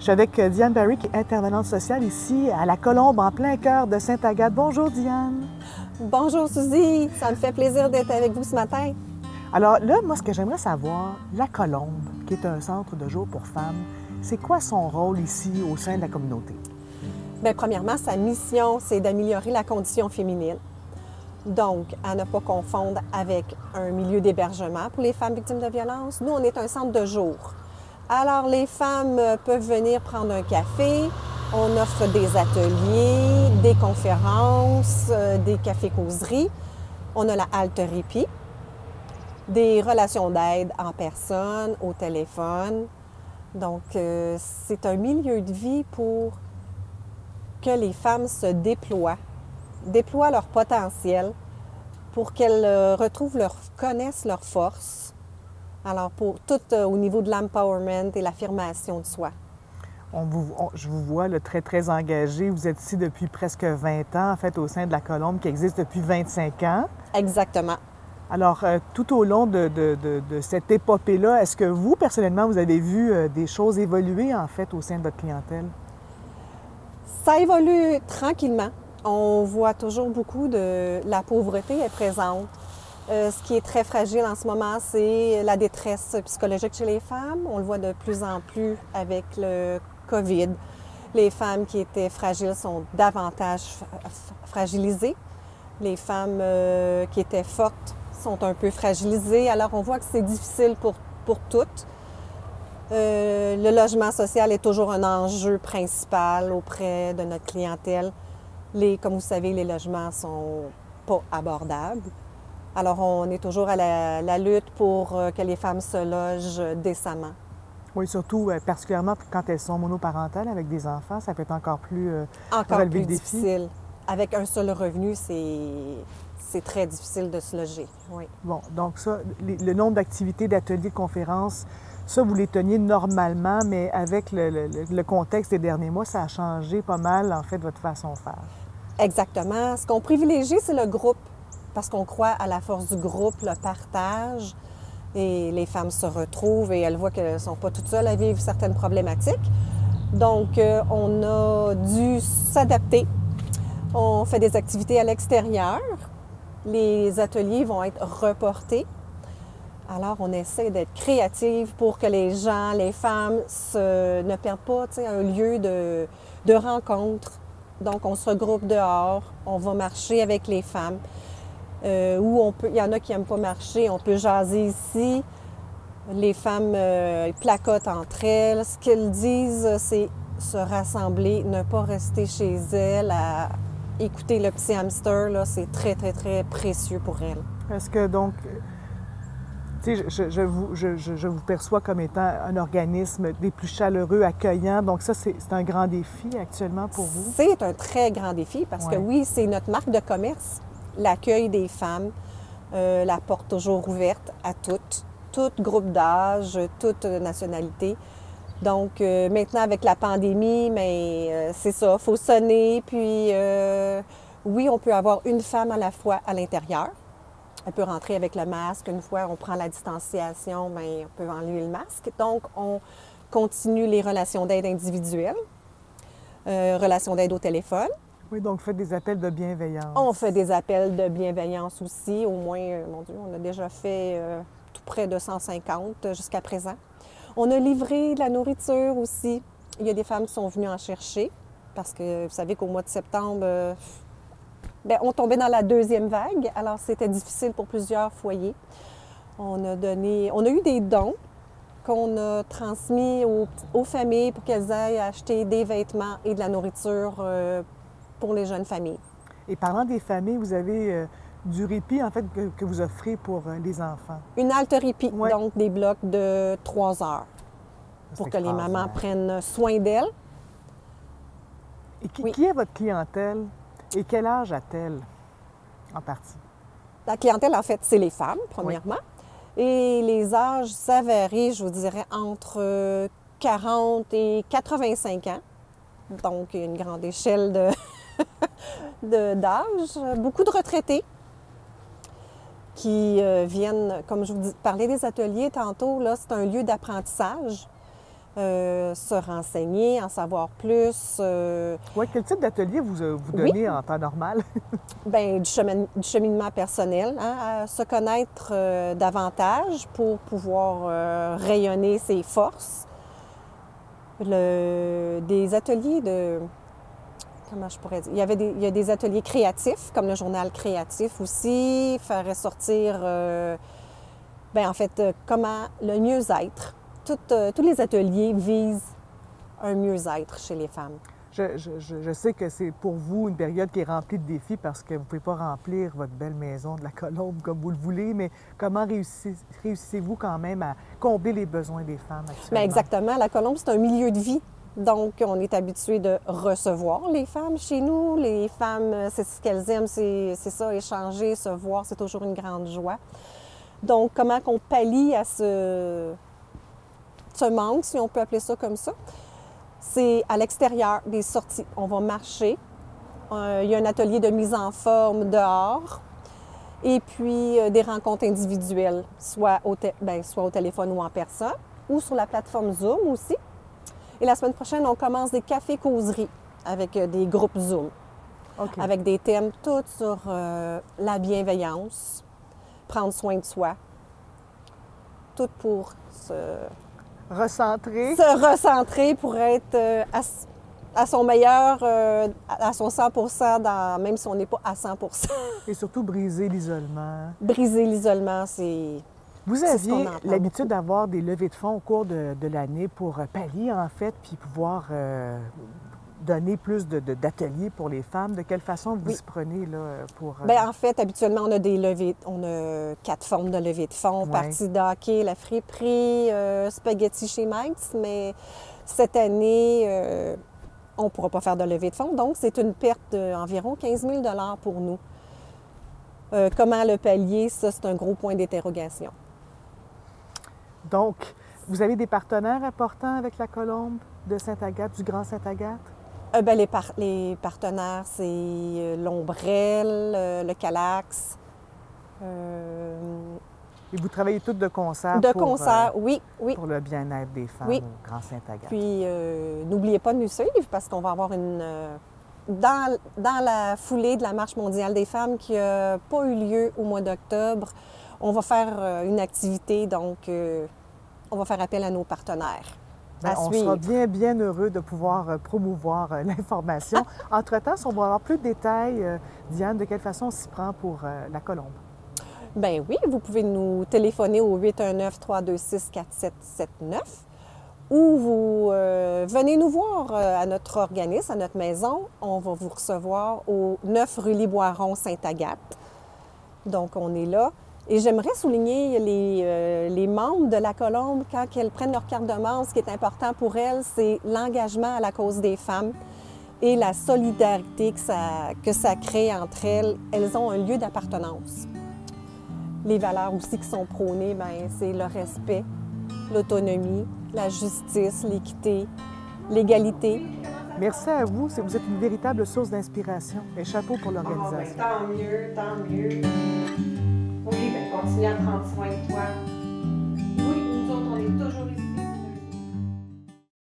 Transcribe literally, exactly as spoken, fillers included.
Je suis avec Diane Barry, qui est intervenante sociale ici à La Colombe, en plein cœur de Sainte-Agathe. Bonjour Diane. Bonjour Suzy, ça me fait plaisir d'être avec vous ce matin. Alors là, moi, ce que j'aimerais savoir, La Colombe, qui est un centre de jour pour femmes, c'est quoi son rôle ici au sein de la communauté? Bien, premièrement, sa mission, c'est d'améliorer la condition féminine. Donc, à ne pas confondre avec un milieu d'hébergement pour les femmes victimes de violences. Nous, on est un centre de jour. Alors, les femmes peuvent venir prendre un café. On offre des ateliers, des conférences, des cafés-causeries. On a la halte-répit, des relations d'aide en personne, au téléphone. Donc, euh, c'est un milieu de vie pour que les femmes se déploient, déploient leur potentiel pour qu'elles euh, retrouvent leur, connaissent leurs forces. Alors, pour tout euh, au niveau de l'empowerment et l'affirmation de soi. On vous, on, je vous vois là, très, très engagée. Vous êtes ici depuis presque vingt ans, en fait, au sein de La Colombe, qui existe depuis vingt-cinq ans. Exactement. Alors, euh, tout au long de, de, de, de cette épopée-là, est-ce que vous, personnellement, vous avez vu euh, des choses évoluer, en fait, au sein de votre clientèle? Ça évolue tranquillement. On voit toujours beaucoup de... La pauvreté est présente. Euh, ce qui est très fragile en ce moment, c'est la détresse psychologique chez les femmes. On le voit de plus en plus avec le COVID. Les femmes qui étaient fragiles sont davantage fragilisées. Les femmes euh, qui étaient fortes sont un peu fragilisées. Alors, on voit que c'est difficile pour, pour toutes. Euh, le logement social est toujours un enjeu principal auprès de notre clientèle. Les, comme vous savez, les logements sont pas abordables. Alors, on est toujours à la, la lutte pour euh, que les femmes se logent décemment. Oui, surtout, euh, particulièrement quand elles sont monoparentales avec des enfants, ça peut être encore plus euh, Encore relever plus le défi. difficile. Avec un seul revenu, c'est très difficile de se loger. Oui. Bon, donc ça, les, le nombre d'activités, d'ateliers, de conférences, ça, vous les teniez normalement, mais avec le, le, le contexte des derniers mois, ça a changé pas mal, en fait, votre façon de faire. Exactement. Ce qu'on privilégie, c'est le groupe, parce qu'on croit à la force du groupe, le partage, et les femmes se retrouvent et elles voient qu'elles ne sont pas toutes seules à vivre certaines problématiques. Donc, euh, on a dû s'adapter. On fait des activités à l'extérieur. Les ateliers vont être reportés. Alors, on essaie d'être créative pour que les gens, les femmes, se, ne perdent pas un lieu de, de rencontre. Donc, on se regroupe dehors, on va marcher avec les femmes. Euh, où on peut, il y en a qui n'aiment pas marcher, on peut jaser ici. Les femmes euh, placotent entre elles. Ce qu'elles disent, c'est se rassembler, ne pas rester chez elles à écouter le petit hamster. Là, c'est très, très, très précieux pour elles. Est-ce que donc... Tu sais, je, je, vous, je, je vous perçois comme étant un organisme des plus chaleureux, accueillants. Donc ça, c'est un grand défi actuellement pour vous? C'est un très grand défi parce ouais. que oui, c'est notre marque de commerce, l'accueil des femmes, euh, la porte toujours ouverte à toutes, tout groupe d'âge, toute nationalité. Donc euh, maintenant, avec la pandémie, mais euh, c'est ça, il faut sonner. Puis euh, oui, on peut avoir une femme à la fois à l'intérieur. Elle peut rentrer avec le masque. Une fois on prend la distanciation, bien, on peut enlever le masque. Donc, on continue les relations d'aide individuelles, euh, relations d'aide au téléphone. Oui, donc vous faites des appels de bienveillance. On fait des appels de bienveillance aussi. Au moins, euh, mon Dieu, on a déjà fait euh, tout près de cent cinquante jusqu'à présent. On a livré de la nourriture aussi. Il y a des femmes qui sont venues en chercher parce que vous savez qu'au mois de septembre... Euh, Bien, on tombait dans la deuxième vague, alors c'était difficile pour plusieurs foyers. On a donné, on a eu des dons qu'on a transmis aux, aux familles pour qu'elles aillent acheter des vêtements et de la nourriture euh, pour les jeunes familles. Et parlant des familles, vous avez euh, du répit, en fait, que, que vous offrez pour euh, les enfants. Une halte répit, ouais. donc des blocs de trois heures pour que les mamans prennent soin d'elles. Et qui, oui. qui est votre clientèle? Et quel âge a-t-elle, en partie? La clientèle, en fait, c'est les femmes, premièrement. Oui. Et les âges, ça varie, je vous dirais, entre quarante et quatre-vingt-cinq ans. Donc, une grande échelle de, d'âge. Beaucoup de retraités qui euh, viennent, comme je vous dis, parler des ateliers tantôt, là, c'est un lieu d'apprentissage. euh, se renseigner, en savoir plus. Euh, Oui, quel type d'atelier vous, euh, vous donnez oui. en temps normal? Bien, du, chemin, du cheminement personnel, hein, à se connaître euh, davantage pour pouvoir euh, rayonner ses forces. Le, des ateliers de... Comment je pourrais dire? Il y, avait des, il y a des ateliers créatifs, comme le journal créatif aussi, faire ressortir, euh, bien, en fait, euh, comment le mieux-être. Tout, euh, tous les ateliers visent un mieux-être chez les femmes. Je, je, je sais que c'est pour vous une période qui est remplie de défis parce que vous ne pouvez pas remplir votre belle maison de la Colombe comme vous le voulez, mais comment réussissez, réussissez-vous quand même à combler les besoins des femmes actuellement? Bien, exactement. La Colombe, c'est un milieu de vie. Donc, on est habitué de recevoir les femmes chez nous. Les femmes, c'est ce qu'elles aiment, c'est, c'est ça, échanger, se voir, c'est toujours une grande joie. Donc, comment qu'on pallie à ce, ce manque, si on peut appeler ça comme ça? C'est à l'extérieur, des sorties. On va marcher. Euh, il y a un atelier de mise en forme dehors. Et puis, euh, des rencontres individuelles, soit au, te- bien, soit au téléphone ou en personne, ou sur la plateforme Zoom aussi. Et la semaine prochaine, on commence des cafés-causeries avec euh, des groupes Zoom. Okay. Avec des thèmes tous sur euh, la bienveillance, prendre soin de soi. Tout pour se... Recentrer. Se recentrer pour être euh, à, à son meilleur, euh, à son cent pour cent, dans, même si on n'est pas à cent pour cent. Et surtout briser l'isolement. Briser l'isolement, c'est... Vous aviez l'habitude d'avoir des levées de fonds au cours de, de l'année pour pallier, en fait, puis pouvoir euh, donner plus de, de, d'ateliers pour les femmes. De quelle façon vous oui. y prenez là, pour... Euh... Bien, en fait, habituellement, on a des levées, on a quatre formes de levées de fonds. Ouais. Partie de hockey, la friperie, euh, spaghetti chez Mike's, mais cette année, euh, on ne pourra pas faire de levée de fonds. Donc, c'est une perte d'environ quinze mille dollars pour nous. Euh, comment le pallier, ça, c'est un gros point d'interrogation. Donc, vous avez des partenaires importants avec la Colombe de Sainte-Agathe, du Grand Sainte-Agathe? Euh, bien, les, par- les partenaires, c'est euh, l'Ombrelle, euh, le Calax. Euh... Et vous travaillez toutes de concert? De pour, concert, euh, oui, oui. Pour le bien-être des femmes oui. au Grand Sainte-Agathe. Puis, euh, n'oubliez pas de nous suivre parce qu'on va avoir une... Euh, dans, dans la foulée de la Marche mondiale des femmes qui n'a pas eu lieu au mois d'octobre, on va faire euh, une activité, donc euh, on va faire appel à nos partenaires. Bien, on sera bien, bien heureux de pouvoir euh, promouvoir euh, l'information. Entre-temps, si on va avoir plus de détails, euh, Diane, de quelle façon on s'y prend pour euh, la Colombe? Bien oui, vous pouvez nous téléphoner au huit un neuf, trois deux six, quatre sept sept neuf ou vous euh, venez nous voir euh, à notre organisme, à notre maison. On va vous recevoir au neuf rue Liboiron, Sainte-Agathe. Donc, on est là. Et j'aimerais souligner les, euh, les membres de la Colombe, quand elles prennent leur carte de membre, ce qui est important pour elles, c'est l'engagement à la cause des femmes et la solidarité que ça, que ça crée entre elles. Elles ont un lieu d'appartenance. Les valeurs aussi qui sont prônées, bien, c'est le respect, l'autonomie, la justice, l'équité, l'égalité. Merci à vous. Vous êtes une véritable source d'inspiration. Et chapeau pour l'organisation. Oh, bien, tant mieux, tant mieux. Oui, bien, continue à prendre soin de toi.